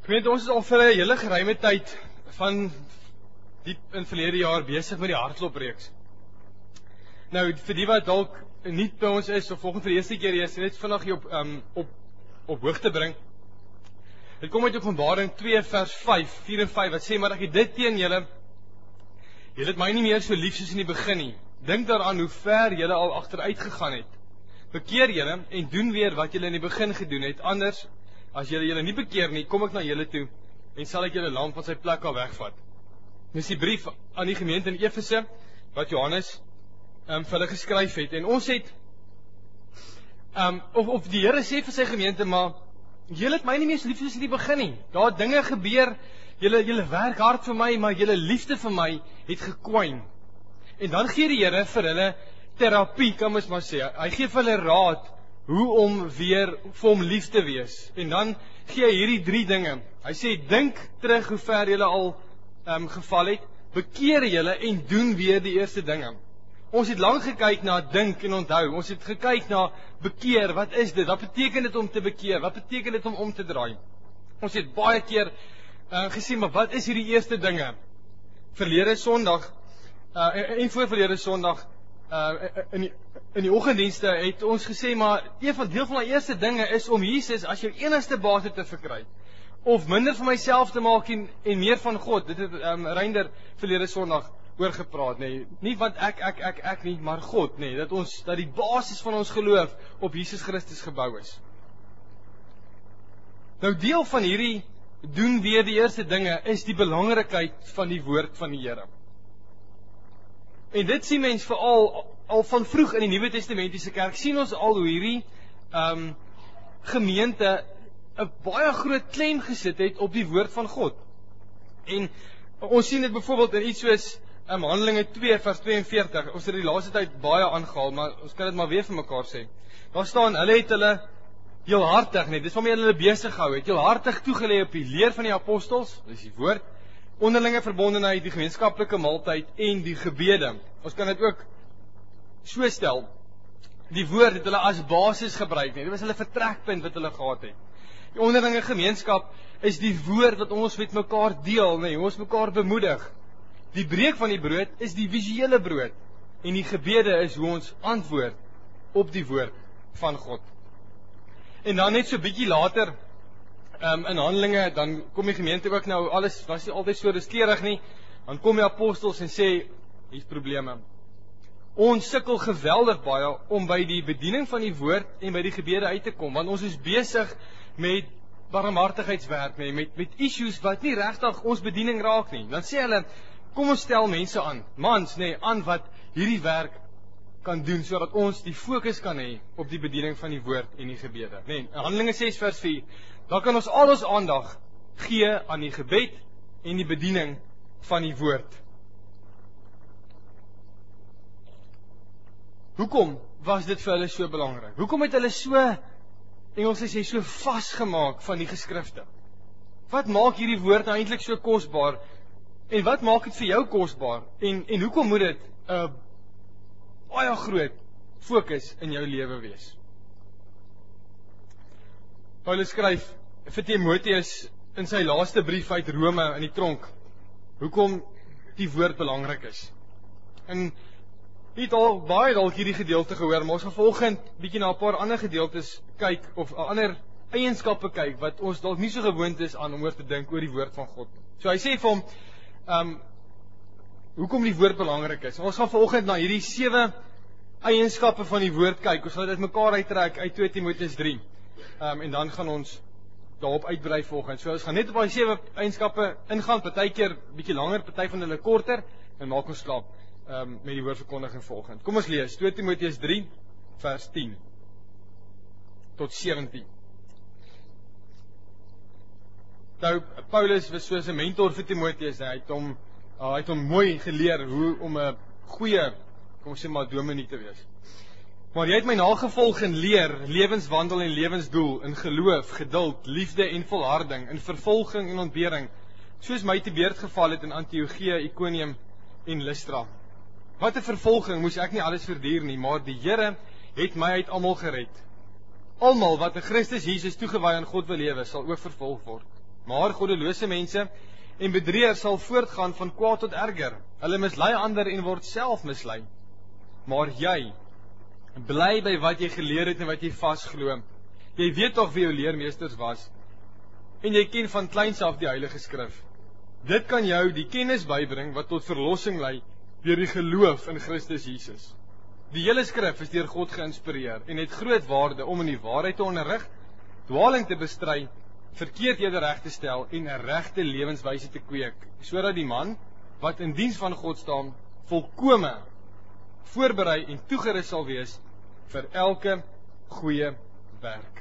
Gemeente, ons is al vir 'n hele geruime tyd van diep in verlede jaar besig met die hardlopreeks. Nou, vir die wat dalk nie by ons is, of volgens vir die eerste keer is, net vandag hier op hoogte bring. Dit kom uit Openbaring 2 vers 5, 4 en 5, wat sê, maar ek het dit teen julle het my nie meer so lief soos in die begin nie. Dink daaraan hoe ver julle al agteruit gegaan het. Bekeer julle en doen weer wat julle in die begin gedoen het, anders, as julle nie bekeer nie, kom ek na julle toe en sal ek julle lamp van sy plek al wegvat. Dis die brief aan die gemeente in Efese wat Johannes vir hulle geskryf het. En ons het of die Here sê vir sy gemeente, maar julle het my nie meer so lief soos in die begin nie. Daar het dinge gebeur, julle werk hard vir my, maar julle liefde vir my het gekwyn. En dan gee die Here vir hulle terapie, kan ons maar sê. Hy gee vir hulle raad hoe om weer vir hom lief te wees. En dan gee hy hierdie 3 dinge. Hy sê, dink terug hoe ver julle al geval het, bekeer julle en doen weer die eerste dinge. Ons het lang gekyk na dink en onthou. Ons het gekyk na bekeer, wat is dit? Wat beteken dit om te bekeer? Wat beteken dit om te draai? Ons het baie keer gesê, maar wat is hierdie eerste dinge? Verlede Sondag, en voorverlede Sondag, in die oggenddienste het ons gesê, maar deel van die eerste dinge is om Jesus as jou enigste bate te verkry. Of minder van myself te maak en meer van God. Dit het Reinder verlede Sondag oor gepraat, nee. Nie want ek nie, maar God, nee. Dat die basis van ons geloof op Jesus Christus gebou is. Nou deel van hierdie doen weer die eerste dinge is die belangrikheid van die woord van die Here. En dit sien mens veral al van vroeg in die Nuwe Testamentiese kerk, sien ons al hoe hierdie gemeente 'n baie groot klem gesit het op die woord van God. En ons sien dit byvoorbeeld in iets soos Handelinge 2 vers 42. Ons het die laaste tyd baie aangehaal, maar ons kan dit maar weer vir mekaar sê. Daar staan, hulle het hulle heelhartig, dis waarmee hulle besig gehou het, heelhartig toegelê op die leer van die apostels, dis die woord, onderlinge verbondenheid, die gemeenskaplike maaltyd en die gebede. Ons kan dit ook so stel. Die woord het hulle as basis gebruik, dit was hulle vertrekpunt wat hulle gehad het. Die onderlinge gemeenskap is die woord wat ons met mekaar deel, ons mekaar bemoedig. Die breek van die brood is die visuele brood en die gebede is hoe ons antwoord op die woord van God. En dan net so bietjie later in Handelinge, dan kom die gemeente ook nou, alles was nie altyd so rustig nie, dan kom die apostels en sê, hier's probleme. Ons sukkel geweldig baie om by die bediening van die woord en by die gebede uit te kom, want ons is besig met barmhartigheidswerk, met issues wat nie regtig ons bediening raak nie. Dan sê hulle, kom ons stel mense aan, mans, aan wat hierdie werk kan doen, sodat ons die fokus kan hê op die bediening van die woord en die gebede. In Handelinge 6 vers 4, dan kan ons al ons aandag gee aan die gebed en die bediening van die woord. Hoekom was dit vir hulle so belangrik? Hoekom het hulle so, Engels sê, so vasgemaak van die geskrifte? Wat maak hierdie woord nou eintlik so kosbaar? En wat maak dit vir jou kosbaar? En hoekom moet dit 'n baie groot fokus in jou lewe wees? Paulus skryf vir Timoteus in sy laaste brief uit Rome in die tronk, hoekom die woord belangrik is. En jy het al baie dalk hierdie gedeelte gehoor, maar ons gaan vanoggend bietjie na 'n paar ander gedeeltes kyk, of ander eienskappe kyk, wat ons dalk nie so gewoond is aan om oor te dink oor die woord van God. So hy sê vir hom, hoekom die woord belangrik is. Ons gaan vanoggend na hierdie 7 eienskappe van die woord kyk. Ons gaan dit mekaar uittrek uit 2 Timoteus 3. En dan gaan ons daarop uitbrei volgens. So ons gaan net op die 7 eienskappe ingaan, partykeer bietjie langer, party van hulle korter, en maak ons klaar met die woordverkondiging volgend. Kom ons lees 2 Timoteus 3 vers 10 tot 17. Nou, Paulus was soos 'n mentor vir Timoteus, hy het hom mooi geleer hoe om 'n goeie, kom ons sê maar, dominee te wees. Maar jy het my nagevolg in leer, lewenswandel en lewensdoel, in geloof, geduld, liefde en volharding, in vervolging en ontbering, soos my te beurt geval het in Antiochia, Iconium en Lystra. Wat 'n vervolging, moes ek nie alles verduur nie, maar die Here het my uit almal gered. Almal wat in Christus Jesus toegewy aan God wil lewe, sal ook vervolg word. Maar goddelose mense en bedrieërs sal voortgaan van kwaad tot erger. Hulle mislei ander en word self mislei. Maar jy, bly by wat jy geleer het en wat jy vasglo. Jy weet tog wie jou leermeesters was, en jy ken van kleins af die Heilige Skrif. Dit kan jou die kennis bybring wat tot verlossing lei deur die geloof in Christus Jesus. Die hele Skrif is deur God geïnspireer en het groot waarde om in die waarheid te onderrig, dwaling te bestry, verkeerdhede reg te stel en 'n regte lewenswyse te kweek, sodat die man wat in diens van God staan, volkome voorberei en toegerus sal wees vir elke goeie werk.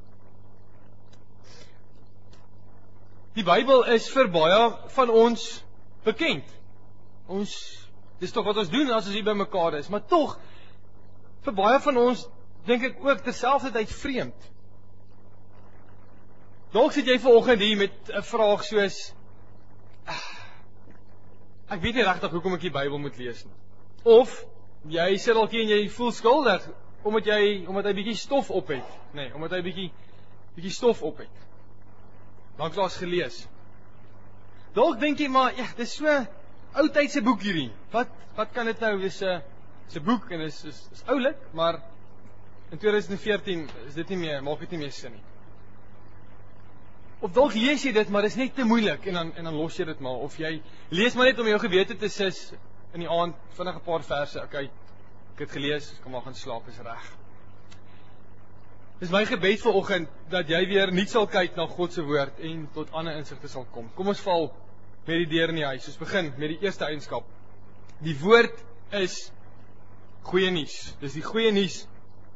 Die Bybel is vir baie van ons bekend. Dis tog wat ons doen as ons hier by mekaar is, maar tog, vir baie van ons, dink ek ook terselfdertyd vreemd. Dalk sit jy vanoggend hier met 'n vraag soos, ek weet nie regtig hoekom ek die Bybel moet lees nie. Of, jy sit dalk hier en jy voel skuldig, omdat hy bietjie stof op het. Nee, omdat hy bietjie stof op het. Lank laas gelees. Dalk dink jy maar, dis so oudtydse boek hierdie. Wat kan dit nou? Dis 'n boek en is oulik, maar in 2014 is dit nie meer, maak dit nie meer sin nie. Of dalk lees jy dit, maar dis net te moeilik en dan los jy dit maar. Of jy lees maar net om jou gewete te sis in die aand vinnig 'n paar verse. Okay, ek het gelees, kom maar gaan slaap, is reg. Dis my gebed vanoggend dat jy weer nie sal kyk na God se woord en tot ander insigte sal kom. Kom ons val met die deur in die huis. Ons begin met die eerste eienskap. Die woord is goeie nuus. Dis die goeie nuus.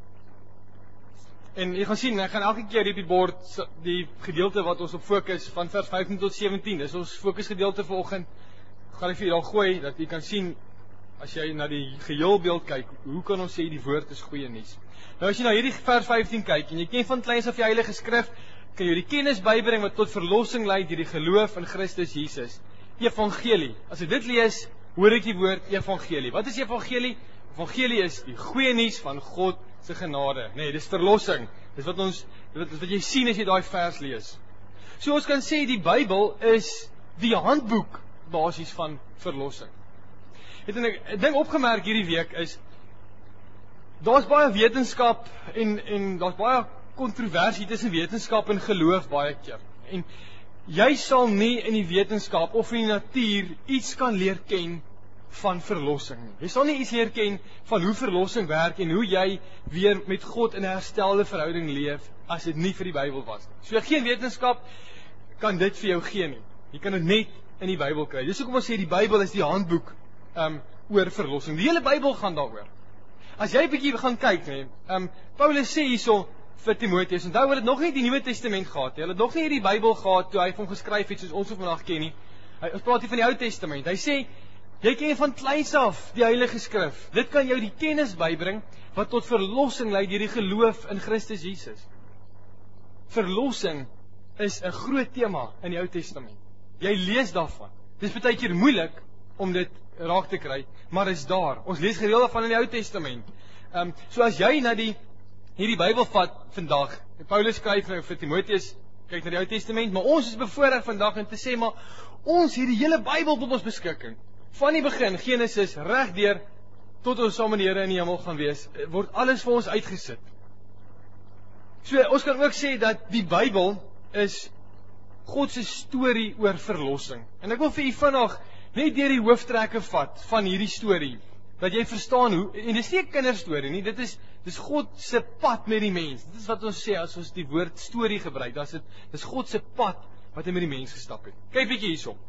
En jy gaan sien, ek gaan elke keer hier op die bord die gedeelte wat ons op fokus van vers 15 tot 17. Dis ons fokusgedeelte vanoggend. Gaan ek vir julle gooi dat jy kan sien as jy na die geheelbeeld kyk, hoe kan ons sê die woord is goeie nuus? Nou as jy na hierdie vers 15 kyk en jy ken van kleins af die Heilige Skrif, kan jy die kennis bybring wat tot verlossing lei deur die geloof in Christus Jesus. Evangelie. As ek dit lees, hoor ek die woord evangelie. Wat is evangelie? Evangelie is die goeie nuus van God se genade. Nee, dis verlossing. Dis wat jy sien as jy daai vers lees. So ons kan sê die Bybel is die handboek basies van verlossing. Ek dink opgemerk hierdie week is daar's baie wetenskap en daar's baie kontroversie tussen wetenskap en geloof baie keer. En jy sal nie in die wetenskap of in die natuur iets kan leer ken van verlossing nie. Jy sal nie iets leer ken van hoe verlossing werk en hoe jy weer met God in 'n herstelde verhouding leef as dit nie vir die Bybel was nie. So geen wetenskap kan dit vir jou gee nie. Jy kan dit net in die Bybel kry. Dis hoekom ons sê die Bybel is die handboek oor verlossing. Die hele Bybel gaan daaroor. As jy 'n bietjie gaan kyk, Paulus sê hierso vir Timoteus, onthou hulle het nog nie die Nuwe Testament gehad nie. Hulle het nog nie hierdie Bybel gehad toe hy hom geskryf het soos ons vandag ken nie. Ons praat hier van die Ou Testament. Hy sê jy ken van kleins af die Heilige Skrif. Dit kan jou die kennis bybring wat tot verlossing lei deur die geloof in Christus Jesus. Verlossing is 'n groot tema in die Ou Testament. Jy lees daarvan. Dit is baie keer moeilik om dit raak te kry, maar is daar. Ons lees gereeld daarvan in die Ou Testament. So as jy na hierdie Bybel vat vandag, Paulus skryf nou vir Timoteus, kyk na die Ou Testament, maar ons is bevoorreg vandag om te sê, maar ons het die hele Bybel tot ons beskikking. Van die begin, Genesis, reg deur tot ons saam met die Here in die hemel gaan wees, word alles vir ons uitgesit. So ons kan ook sê dat die Bybel is God se storie oor verlossing. En ek wil vir u vinnig net deur die hooftrekke vat van hierdie storie, dat jy verstaan hoe, en dis nie 'n kinderstorie nie, dis God se pad met die mens. Dit is wat ons sê as ons die woord storie gebruik, dis God se pad wat hy met die mens gestap het. Kyk bietjie hierso.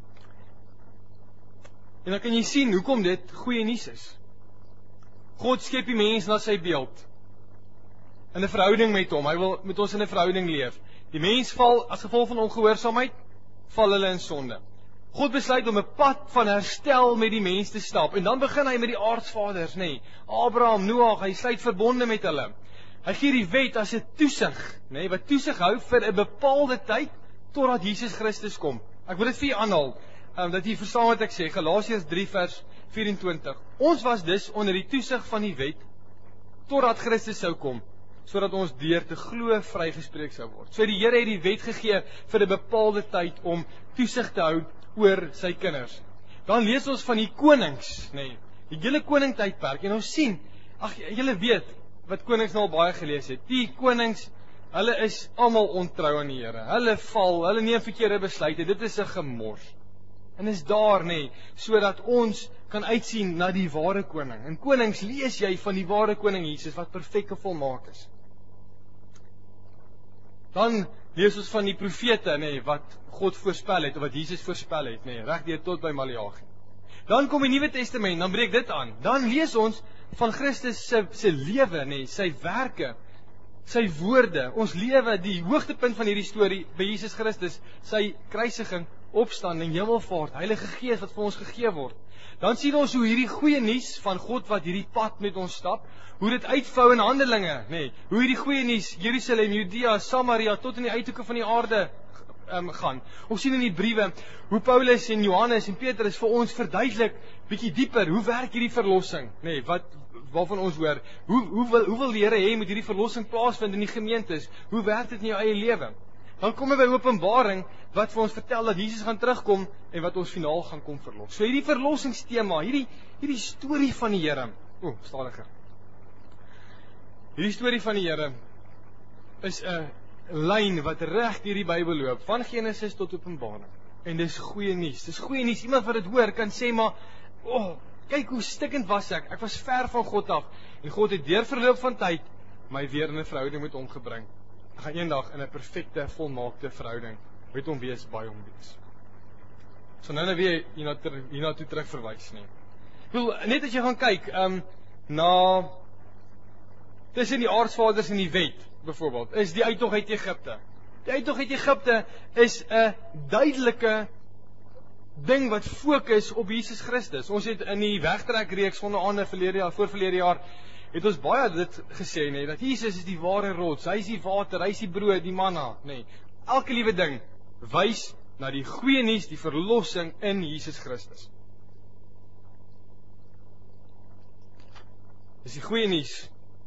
En dan kan jy sien hoekom dit goeie nuus is. God skep die mens na sy beeld, in 'n verhouding met hom. Hy wil met ons in 'n verhouding leef. Die mens val as gevolg van ongehoorsaamheid, val hulle in sonde. God besluit om 'n pad van herstel met die mens te stap. En dan begin hy met die aardsvaders, nê. Abraham, Noag, hy sluit verbonde met hulle. Hy gee die wet as 'n toesig, nê, wat toesig hou vir 'n bepaalde tyd totdat Jesus Christus kom. Ek wil dit vir u aanhaal, dat jy verstaan wat ek sê. Galasiërs 3 vers 24. Ons was dus onder die toesig van die wet totdat Christus sou kom. sodat ons deur te glo vrygespreek sou word. So die Here het die wet gegee vir 'n bepaalde tyd om toesig te hou oor sy kinders. Dan lees ons van die konings, die hele koningtydperk, en ons sien, julle weet, wat konings nou al baie gelees het, die konings, hulle is almal ontrou aan die Here, hulle val, hulle neem verkeerde besluite, dit is 'n gemors. En is daar, sodat ons kan uitsien na die ware koning. In konings lees jy van die ware koning Jesus, wat perfek en volmaak is. Dan lees ons van die profete, wat God voorspel het, of wat Jesus voorspel het, regdeur tot by Maleagi. Dan kom die Nuwe Testament, dan breek dit aan. Dan lees ons van Christus se lewe, sy werke, sy woorde. Ons lewe, die hoogtepunt van hierdie storie by Jesus Christus, sy kruisiging, opstanding, hemelvaart, Heilige Gees wat vir ons gegee word. Dan sien ons hoe hierdie goeie nuus van God wat hierdie pad met ons stap, hoe dit uitvou in Handelinge, hoe hierdie goeie nuus Jerusalem, Judea, Samaria tot in die uithoeke van die aarde gaan. Ons sien in die briewe hoe Paulus en Johannes en Petrus vir ons verduidelik bietjie dieper hoe werk hierdie verlossing, waarvan ons hoor. Hoe wil die Here hê moet hierdie verlossing plaasvind in die gemeentes? Hoe werk dit in jou eie lewe? Dan kom by Openbaring wat vir ons vertel dat Jesus gaan terugkom en wat ons finaal gaan kom verlos. So hierdie verlossingstema, hierdie storie van die Here. Stadiger. Hierdie storie van die Here is 'n lyn wat reg deur die Bybel loop, van Genesis tot Openbaring. En dis goeie nuus. Dis goeie nuus. Iemand wat dit hoor kan sê maar, kyk hoe stikkend was ek. Ek was ver van God af. En God het deur verloop van tyd my weer in 'n verhouding met hom gebring. Ek gaan eendag in 'n perfekte, volmaakte verhouding met hom wees, by hom wees. So nou weer hierna toe terug verwys, net as jy gaan kyk, na tussen die aartsvaders en die wet, byvoorbeeld, is die uittog uit Egipte. Die uittog uit Egipte is 'n duidelike ding wat fokus op Jesus Christus. Ons het in die wegtrekreeks van aande voorverlede jaar, het ons baie dit gesê, dat Jesus is die ware rots, hy is die water, hy is die brood, die manna, elke liewe ding wys na die goeie nuus, die verlossing in Jesus Christus. Dis die goeie nuus.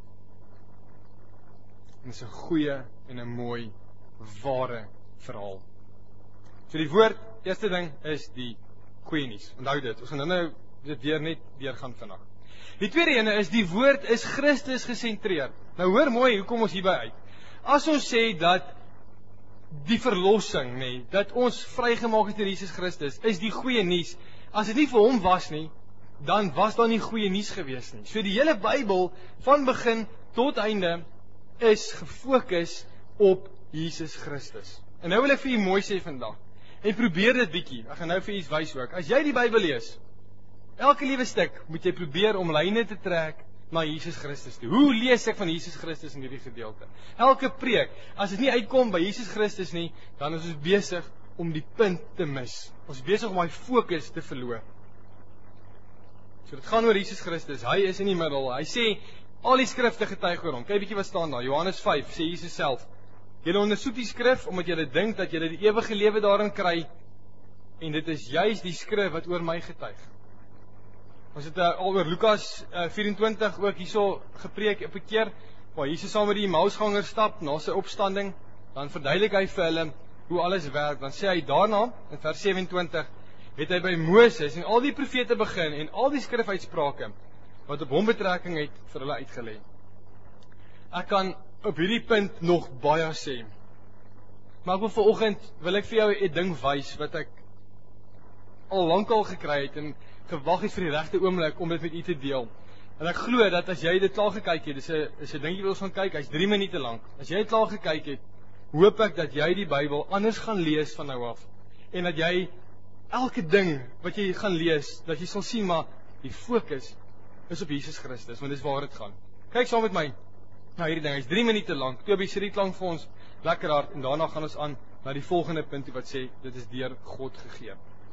En dis 'n goeie en 'n mooi, ware verhaal. So die woord, eerste ding is die goeie nuus. Onthou dit, ons gaan nou dit net gaan vinnig. Die tweede ene is, die woord is Christus gesentreerd. Nou hoor mooi, hoe kom ons hierby uit? As ons sê dat die verlossing, dat ons vrygemaak het in Jesus Christus, is die goeie nuus. As dit nie vir hom was nie, dan was daar nie goeie nuus gewees nie. So die hele Bybel, van begin tot einde, is gefokus op Jesus Christus. En nou wil ek vir u mooi sê vandag, en probeer dit bietjie, ek gaan nou vir u iets wys ook. As jy die Bybel lees, elke liewe stuk moet jy probeer om lyne te trek na Jesus Christus toe. Hoe lees ek van Jesus Christus in hierdie gedeelte? Elke preek, as dit nie uitkom by Jesus Christus nie, dan is ons besig om die punt te mis. Ons is besig om hy fokus te verloor. So dit gaan oor Jesus Christus, hy is in die middel, hy sê, al die skrifte getuig oor hom. Kyk bietjie wat staan daar, Johannes 5, sê Jesus self, julle ondersoek die skrif, omdat julle dink dat julle die ewige lewe daarin kry, en dit is juist die skrif wat oor my getuig. Ons het al oor Lukas 24 ook hierso gepreek op 'n keer, waar Jesus saam met die Emmausgangers stap, na sy opstanding, dan verduidelik hy vir hulle hoe alles werk, dan sê hy daarna, in vers 27, het hy by Moses en al die profete begin, en al die skrifuitsprake, wat op hom betrekking het, vir hulle uitgelê. Ek kan op hierdie punt nog baie sê, maar vanoggend wil ek vir jou 'n ding wys, wat ek al lankal gekry het, en gewag het vir die regte oomblik om dit met u te deel. En ek glo dat as jy dit klaar gekyk het, dis 'n ding jy wil gaan kyk, hy's 3 minute lank. As jy dit klaar gekyk het, hoop ek dat jy die Bybel anders gaan lees van nou af. En dat jy elke ding wat jy gaan lees, dat jy sal sien maar die fokus is op Jesus Christus, want dis waar dit gaan. Kyk saam met my. Nou hierdie ding, hy's 3 minute lank. Toby sê dit klank vir ons lekker hard, en daarna gaan ons aan na die volgende punt wat sê dit is deur God gegee.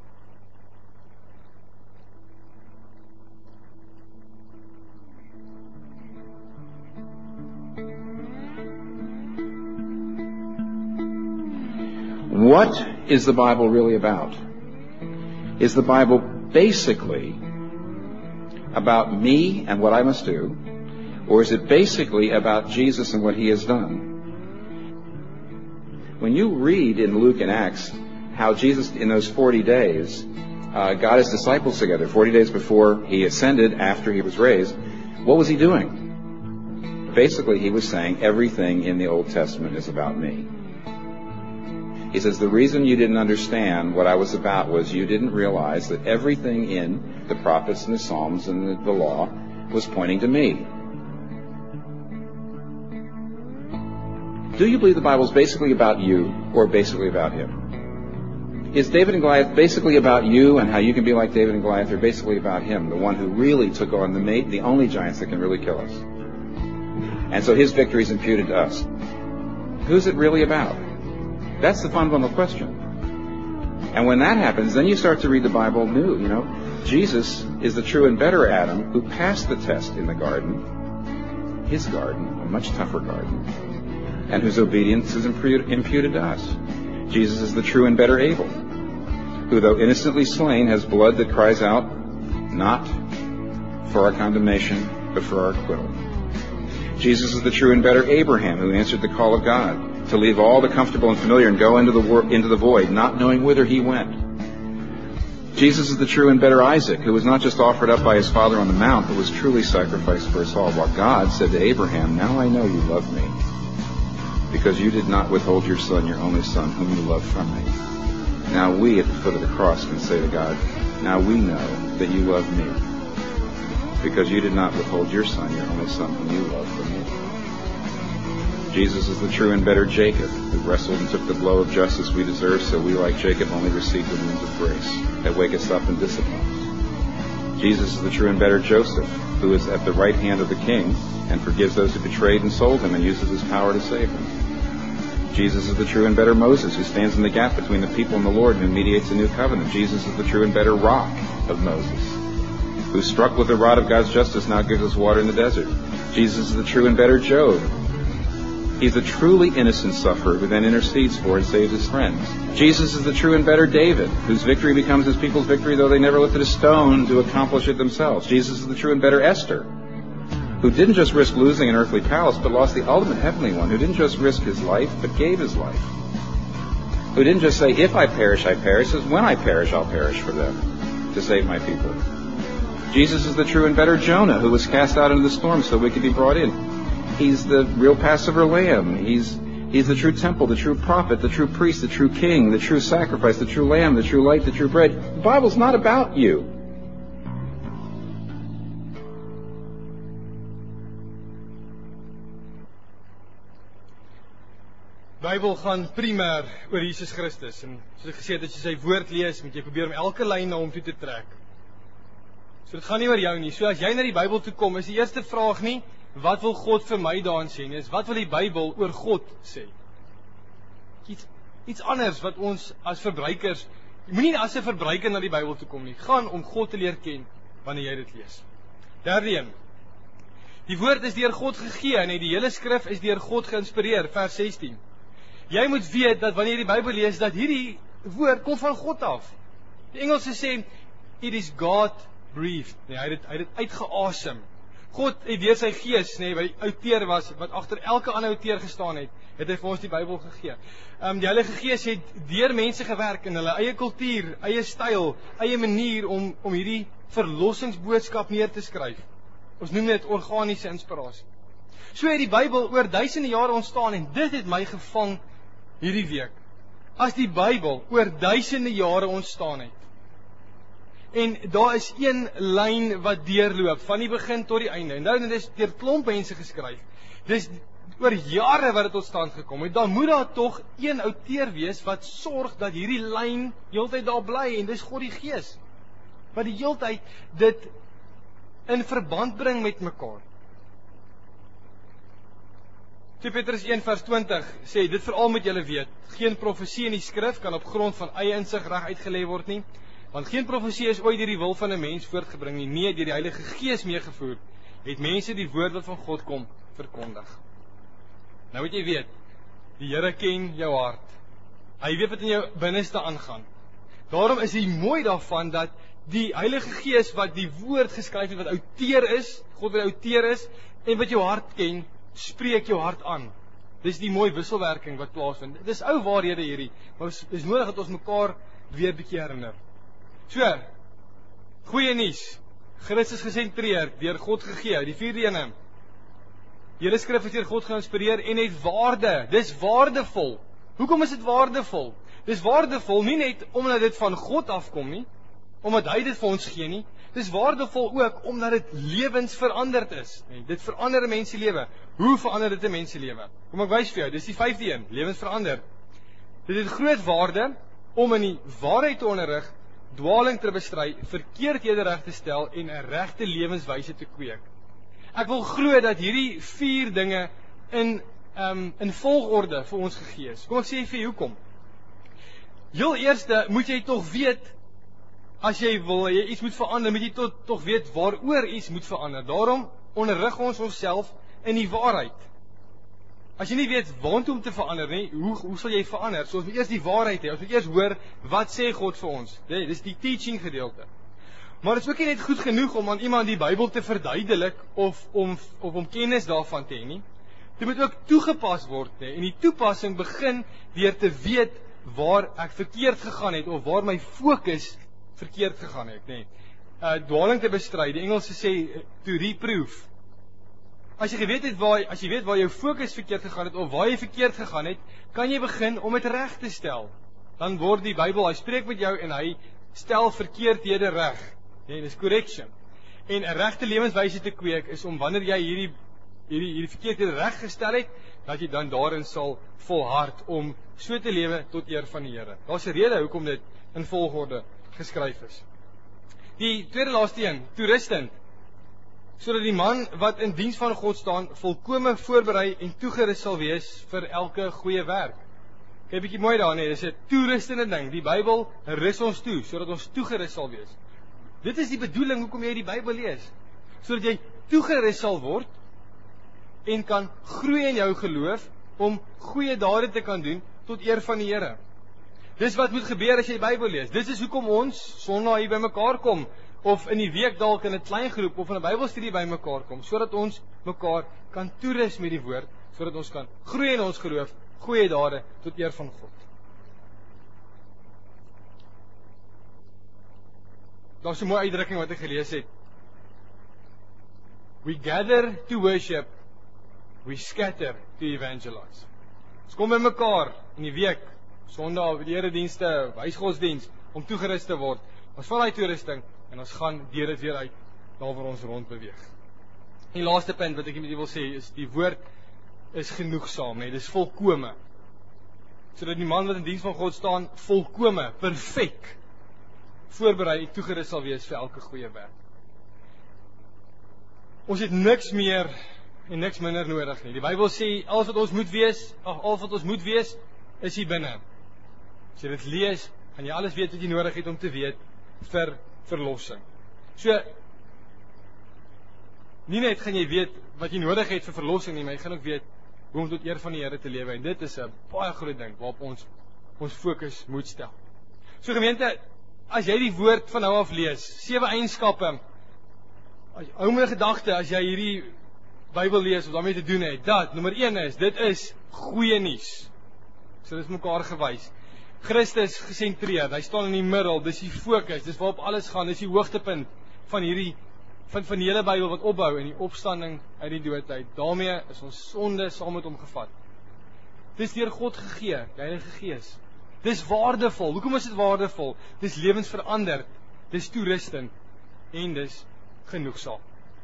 What is the Bible really about? Is the Bible basically about me and what I must do? Or is it basically about Jesus and what he has done? When you read in Luke and Acts how Jesus, in those 40 days, got his disciples together, 40 days before he ascended, after he was raised, what was he doing? Basically, he was saying, everything in the Old Testament is about me. He says, the reason you didn't understand what I was about was you didn't realize that everything in the prophets and the Psalms and the law was pointing to me. Do you believe the Bible is basically about you or basically about him? Is David and Goliath basically about you and how you can be like David and Goliath, or basically about him, the one who really took on the only giants that can really kill us? And so his victory is imputed to us. Who's it really about? That's the fundamental question. And when that happens, then you start to read the Bible new, Jesus is the true and better Adam who passed the test in the garden, his garden, a much tougher garden, and whose obedience is imputed to us. Jesus is the true and better Abel, who, though innocently slain, has blood that cries out, not for our condemnation, but for our acquittal. Jesus is the true and better Abraham, who answered the call of God to leave all the comfortable and familiar and go into the void, not knowing whither he went. Jesus is the true and better Isaac, who was not just offered up by his father on the mount, but was truly sacrificed for us all, while God said to Abraham, now I know you love me, because you did not withhold your son, your only son, whom you loved from me. Now we, at the foot of the cross, can say to God, now we know that you love me, because you did not withhold your son, your only son, whom you loved from me. Jesus is the true and better Jacob, who wrestled and took the blow of justice we deserve, so we, like Jacob, only receive the wounds of grace that wake us up and discipline us. Jesus is the true and better Joseph, who is at the right hand of the king and forgives those who betrayed and sold him and uses his power to save them. Jesus is the true and better Moses, who stands in the gap between the people and the Lord and who mediates a new covenant. Jesus is the true and better rock of Moses, who struck with the rod of God's justice now gives us water in the desert. Jesus is the true and better Job. He's a truly innocent sufferer who then intercedes for and saves his friends. Jesus is the true and better David, whose victory becomes his people's victory, though they never lifted a stone to accomplish it themselves. Jesus is the true and better Esther, who didn't just risk losing an earthly palace, but lost the ultimate heavenly one, who didn't just risk his life, but gave his life. Who didn't just say, if I perish, I perish, says, when I perish, I'll perish for them, to save my people. Jesus is the true and better Jonah, who was cast out into the storm so we could be brought in. He's the real Passover lamb. He's the true temple, the true prophet, the true priest, the true king, the true sacrifice, the true lamb, the true light, the true bread. The Bible's not about you. Bybel gaan primêr oor Jesus Christus, en soos ek gesê het, as jy sy woord lees, moet jy probeer om elke lyn na hom toe te trek. So dit gaan nie oor jou nie. So as jy na die Bybel toe kom, is die eerste vraag nie, wat wil God vir my daarin sê nie, is wat wil die Bybel oor God sê? Iets anders wat ons as verbruikers, jy moenie as 'n verbruiker na die Bybel toe kom nie, gaan om God te leer ken wanneer jy dit lees. Derde een, die woord is deur God gegee en die hele skrif is deur God geïnspireer, vers 16. Jy moet weet dat wanneer jy die Bybel lees, dat hierdie woord kom van God af. Die Engelse sê, it is God breathed. Nee, hy het dit uitgeasem. God het deur sy gees, wat die outeur was, wat agter elke ander outeur gestaan het hy vir ons die Bybel gegee. Die Heilige Gees het deur mense gewerk in hulle eie kultuur, eie styl, eie manier om hierdie verlossingsboodskap neer te skryf. Ons noem dit organiese inspirasie. So het die Bybel oor duisende jare ontstaan en dit het my gevang hierdie week. As die Bybel oor duisende jare ontstaan het, en daar is een lyn wat deurloop, van die begin tot die einde, en dit is deur klomp mense geskryf, dis oor jare wat dit tot stand gekom het, dan moet daar tog een outeur wees, wat sorg dat hierdie lyn heeltyd daar bly, en dis God die Gees, wat die heeltyd dit in verband bring met mekaar. 2 Petrus 1 vers 20 sê, dit veral moet julle weet, geen profesie in die skrif kan op grond van eie insig reg uitgelê word nie, want geen profesie is ooit deur die wil van 'n mens voortgebring nie, nee, deur die Heilige Gees meegevoer, het mense die woord wat van God kom, verkondig. Nou moet jy weet, die Here ken jou hart. Hy weet wat in jou binneste aangaan. Daarom is die mooi daarvan, dat die Heilige Gees wat die woord geskryf het, wat outeur is, God wat outeur is, en wat jou hart ken, spreek jou hart aan. Dis die mooi wisselwerking wat plaasvind. Dis ou waarhede hierdie, maar is nodig dat ons mekaar weer bietjie herinner. So, goeie nuus. Christus gesentreerd, deur God gegee, die 4de ene. Die hele skrif is deur God geïnspireer en het waarde. Dis waardevol. Hoekom is dit waardevol? Dis waardevol nie net omdat dit van God afkom nie, omdat hy dit vir ons gee nie. Dis waardevol ook omdat dit lewensveranderd is. Nee, dit verander 'n mens se lewe. Hoe verander dit 'n mens se lewe? Kom ek wys vir jou, dis die 5de een, lewensverander. Dit het groot waarde om in die waarheid te onderrig, dwaling te bestry, verkeerdhede reg te stel en 'n regte lewenswyse te kweek. Ek wil glo dat hierdie 4 dinge in volgorde vir ons gegee is. Kom ek sê vir jou hoekom. Heel eerste moet jy tog weet, as jy wil jy iets moet verander, moet jy tog weet waaroor iets moet verander. Daarom onderrig ons onsself in die waarheid. As jy nie weet waantoe om te verander nie, hoe sal jy verander? So ons moet eers die waarheid hê. Ons moet eers hoor wat sê God vir ons. Dis die teaching gedeelte. Maar dit is ook nie net goed genoeg om aan iemand die Bybel te verduidelik of om kennis daarvan te hê nie. Dit moet ook toegepas word, en die toepassing begin deur te weet waar ek verkeerd gegaan het of waar my fokus verkeerd gegaan het, nê. Dwaling te bestry. Die Engelse sê to reprove. As jy weet waar jou fokus verkeerd gegaan het of waar jy verkeerd gegaan het, kan jy begin om dit reg te stel. Dan word die Bybel, hy spreek met jou en hy stel verkeerdhede reg. Nee, dis correction. En 'n regte lewenswyse te kweek is om wanneer jy hierdie verkeerdhede reggestel het, dat jy dan daarin sal volhard om so te lewe tot eer van die Here. Daar's 'n rede hoekom dit in volgorde geskryf is. Die tweede laaste een, toerustend, sodat die man wat in diens van God staan volkome voorberei en toegerus sal wees vir elke goeie werk. Kyk bietjie mooi daar, nee, dis 'n toerustende ding. Die Bybel rus ons toe sodat ons toegerus sal wees. Dit is die bedoeling hoekom jy die Bybel lees, sodat jy toegerus sal word en kan groei in jou geloof om goeie dade te kan doen tot eer van die Here. Dis wat moet gebeur as jy die Bybel lees. Dis is hoekom ons Sondag hier bymekaar kom of in die week dalk in 'n klein groep of in 'n Bybelstudie bymekaar kom, sodat ons mekaar kan toerus met die woord, sodat ons kan groei in ons geloof, goeie dade tot eer van God. Daar's 'n mooi uitdrukking wat ek gelees het. We gather to worship, we scatter to evangelize. Ons kom bymekaar in die week, Sondag by die eredienste, huisgodsdiens, om toegerus te word. Ons val uit toerusting en ons gaan deur dit weer uit, daar waar ons rond beweeg. Die laaste punt wat ek met julle wil sê is die woord is genoegsaam, nee, dis volkome. Sodat die man wat in diens van God staan volkome, perfek voorberei en toegerus sal wees vir elke goeie werk. Ons het niks meer en niks minder nodig nie. Die Bybel sê alles wat ons moet wees, is hier binne. As jy dit lees, gaan jy alles weet wat jy nodig het om te weet vir verlossing. So, nie net gaan jy weet wat jy nodig het vir verlossing nie, maar jy gaan ook weet hoe om tot eer van die Here te lewe. En dit is 'n baie groot ding waarop ons fokus moet stel. So gemeente, as jy die woord van nou af lees, 7 eienskappe, hou my gedagte as jy hierdie Bybel lees of daarmee te doen het, dat nommer 1 is, dit is goeie nuus. So dit is mekaar gewys. Christus gesentreerd, hy staan in die middel, dis die fokus, dis waarop alles gaan, dis die hoogtepunt van die hele Bybel wat opbou in die opstanding uit die dood uit. Daarmee is ons sonde saam met hom gevat. Dis deur God gegee, die Heilige Gees. Dis waardevol. Hoekom is dit waardevol? Dis lewensveranderd, dis toerustend en dis genoegsaam.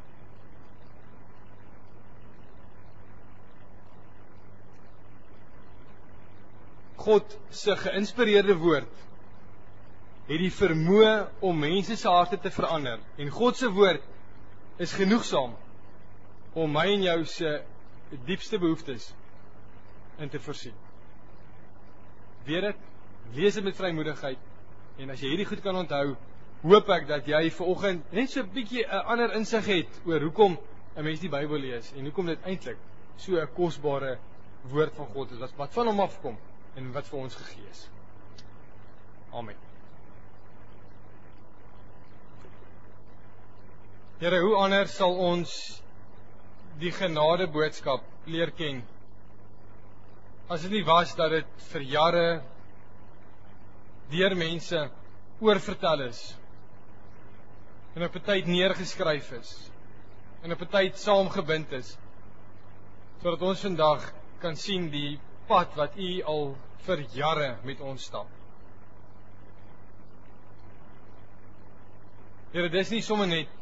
God se geïnspireerde woord het die vermoë om mense se harte te verander. En God se woord is genoegsaam om my en jou se diepste behoeftes in te voorsien. Weet dit, lees dit met vrymoedigheid, en as jy hierdie goed kan onthou, hoop ek dat jy vanoggend net so 'n bietjie 'n ander insig het oor hoekom 'n mens die Bybel lees en hoekom dit eintlik so 'n kosbare woord van God is wat van hom afkom en wat vir ons gegee is. Amen. Here, hoe anders sal ons die genade boodskap leer ken, as dit nie was dat dit vir jare deur mense oorvertel is, en op 'n tyd neergeskryf is, en op 'n tyd saamgebind is, sodat ons vandag kan sien die pad wat U al vir jare met ons stap. Here, dis nie sommer net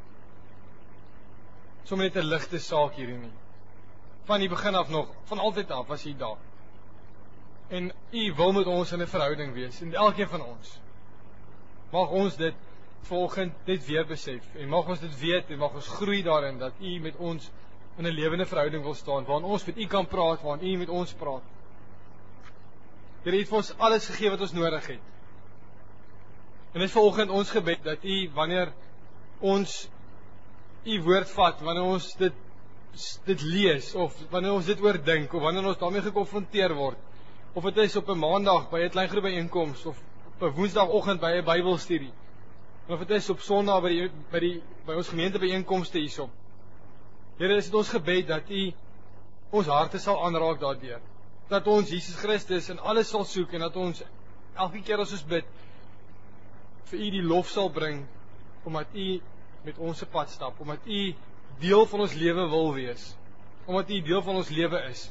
'n ligte saak hierdie nie. Van die begin af nog, van altyd af was U daar. En U wil met ons in 'n verhouding wees, en elkeen van ons. Mag ons dit volgend net weer besef, en mag ons dit weet, en mag ons groei daarin, dat U met ons in 'n lewende verhouding wil staan, waarin ons met U kan praat, waarin U met ons praat. Here, U het vir ons alles gegee wat ons nodig het. En dit is vanoggend ons gebed, dat U, wanneer ons U woord vat, wanneer ons dit lees, of wanneer ons dit oordink, of wanneer ons daarmee gekonfronteer word, of het is op 'n maandag by 'n klein groep byeenkoms, of op 'n woensdagoggend by 'n Bybelstudie, of het is op Sondag by ons gemeente byeenkomste hierso. Here, is dit ons gebed dat U ons harte sal aanraak daardeur, dat ons Jesus Christus in alles sal soek, en dat ons elke keer as ons bid vir U die lof sal bring, omdat U met ons se pad stap, omdat U deel van ons lewe wil wees, omdat U deel van ons lewe is.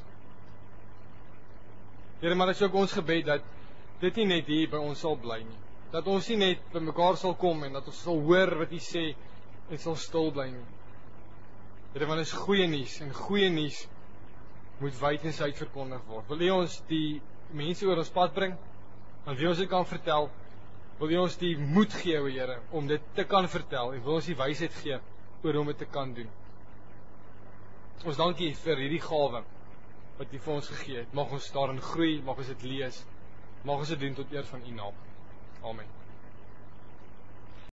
Here, maar dit is ook ons gebed dat dit nie net hier by ons sal bly nie, dat ons nie net by mekaar sal kom en dat ons sal hoor wat U sê en sal stil bly nie. Here, want dit is goeie nuus, en goeie nuus moet wyd en suid verkondig word. Wil U ons die mense oor ons pad bring, aan wie ons dit kan vertel? Wil U ons die moed gee, o Here, om dit te kan vertel, en wil ons die wysheid gee oor hoe om dit te kan doen. Ons dankie vir hierdie gawe wat U vir ons gegee het. Mag ons daarin groei, mag ons dit lees, mag ons dit doen tot eer van U naam. Amen.